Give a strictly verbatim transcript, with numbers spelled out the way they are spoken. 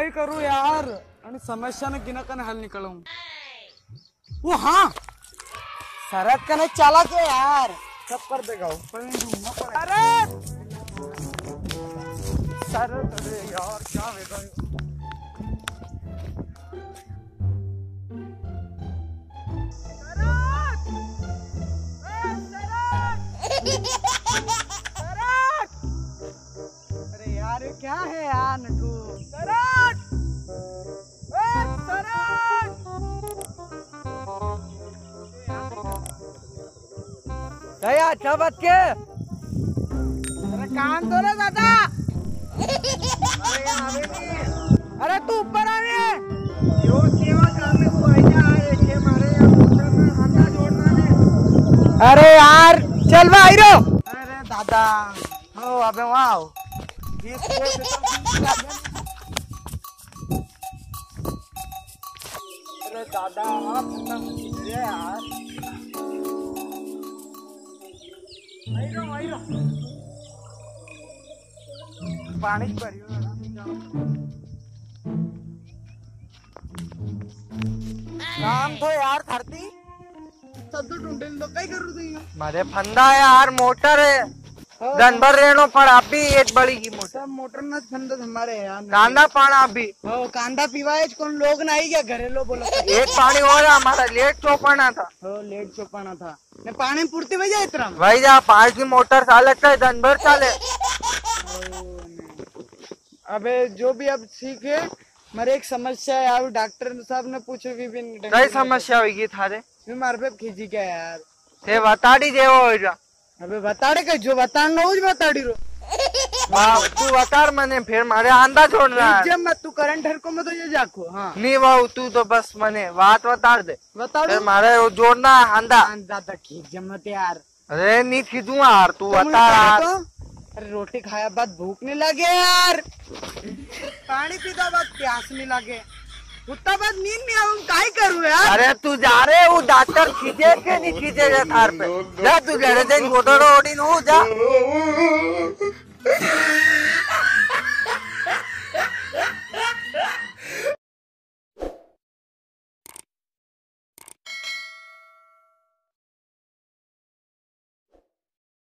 काय करू यार आणि समस्याने गिनकन हल निकलूं। वो हाँ सड़क कने चला के यार सब पर देगाओ अरे सड़क अरे यार क्या वेगा अरे यार क्या है यार नटू सड़क सड़क दया अच्छा बात के अरे कान दो रे दादा अरे आवे नहीं अरे तू ऊपर आ रे यो सेवा काम में तू आइया आए के मारे या मोटर में हाथा जोड़ना ने अरे यार चल बा आइरो अरे दादा हो अबे वहां आओ अरे दादा आप यार आइरो आइरो पानी भरियो काम तो यार धरती सद्दू ढूंढेल तो काय करू तू मारे फंदा यार मोटर है दिन भर रेनो पर आप भी एक बड़ी की मोटर मोटर न फंदा हमारे यार कांदा पाना आप भी हो कांदा पीवाए कौन लोग नहीं क्या घरेलो बोलो एक पानी हो रहा हमारा लेट चौपाना था हो लेट चौपाना था ने पानी पूर्ति वही जाए इतना वही जा पाँच की मोटर चाले दिन भर चाले अबे जो भी अब सीखे मेरे एक समस्या है यार डॉक्टर साहब ने पूछो भी कई समस्या होगी थारे मार पे खींची क्या यार ते बताड़ी देवो होगा अबे बताड़े का जो बताना हो बताड़ी रो वाह तू बता मने फिर मारे आंदा छोड़ रहा है जब मत तू करंट हर को मत ये जाको हाँ नहीं वाह तू तो बस मने बात बता दे बता फिर मारे वो जोड़ना आंदा आंदा तक खींच जब मत यार अरे नहीं खींचू यार तू बता यार अरे रोटी खाया बाद भूख नहीं लगे यार पानी पीता बाद प्यास नहीं लगे उतना बाद नींद नहीं आऊं काय करूं यार अरे तू जा रहे वो डॉक्टर खींचे के नहीं खींचे जा थार पे जा तू घर से मोटर ओडी नो जा